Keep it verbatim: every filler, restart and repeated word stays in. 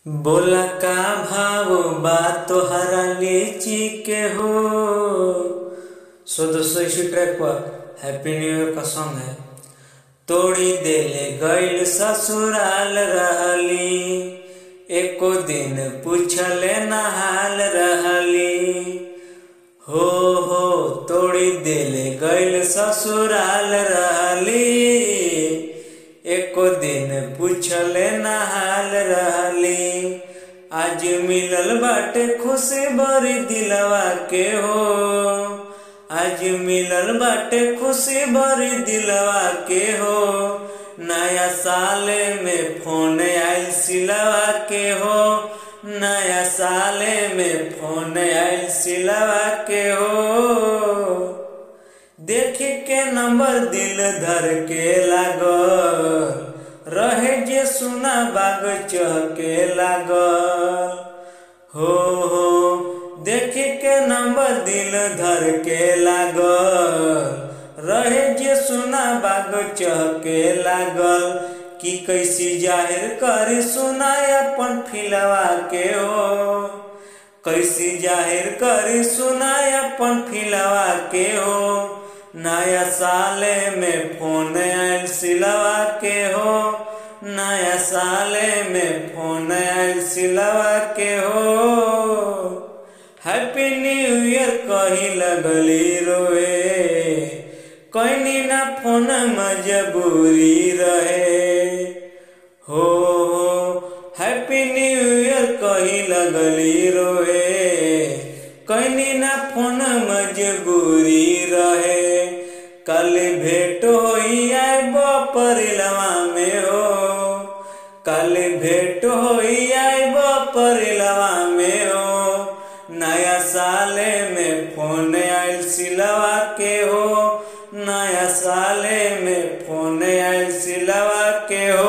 बोला का भाव बा तोहरा लीची के हो। सो दोस्तों इसी ट्रैक पर हैप्पी न्यू ईयर का सॉन्ग है। तोड़ी देले गईल ससुराल रहली, एको दिन पूछले ना हाल रहली। हो हो तोड़ी देले गईल ससुराल रहली, एको दिन पूछले ना हाल रहली। आज मिलल बाटे खुशी भरी दिलवा के हो, आज मिलल बाटे खुशी भरी दिलवा के हो। नया साले में फोन आइल सिलवा के हो, नया साले में फोन आइल सिलवा के हो। देखी के नंबर दिल धर के लागल, रहे जे सुना बाग चहके लागल। हो हो देखी के नंबर दिल धर के लागल, रहे जे सुना बाग चहके लागल। कि कैसी जाहिर करी सुना अपन फिलवा के हो, कैसी जाहिर करी सुना अपन फिलवा के हो। नया साले में फोन आइल सिलवा के हो, नया साले में फोन आइल सिलवा के हो। हैप्पी न्यू ईयर कही लगली रोए, कहनी ना फोन मजबूरी रहे। हो हो हैप्पी न्यू ईयर कही लगली रोए, कहनी ना फोन मजबूरी रहे। कल भेंट होई आइब परिलवा में हो, कल भेंट होई आइब परिलवा में हो। नया साले में फोन आइल सिलवा के हो, नया साले में फोन आइल सिलवा के हो।